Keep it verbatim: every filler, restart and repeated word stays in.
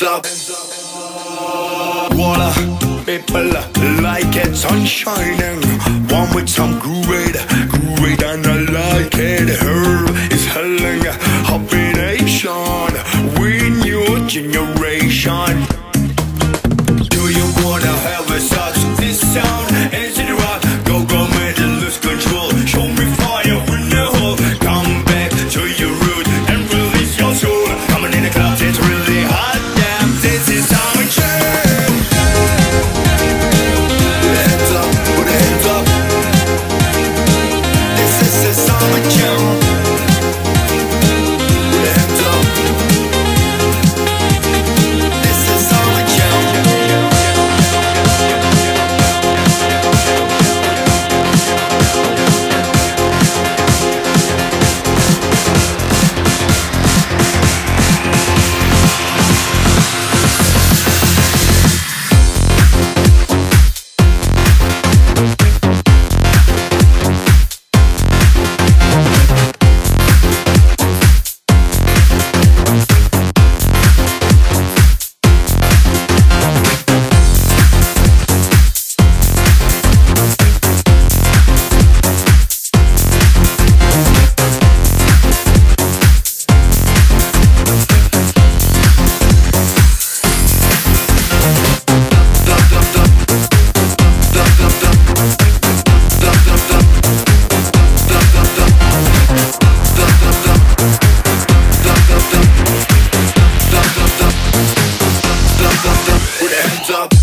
hands up. Water, people like it, sun shining. One with some great, great and I like it. Her is hailing happy nation. We new generation. Do you wanna have a such this sound? Is it rock? Go go man, lose control. Show me fire in the hole. Come back to your root and release your soul. Coming in the club, it's really hot. Damn, this is our jam. Put your hands up, put your hands up. This is the summer jam. Put your hands up. This is summer jam. Put your hands up.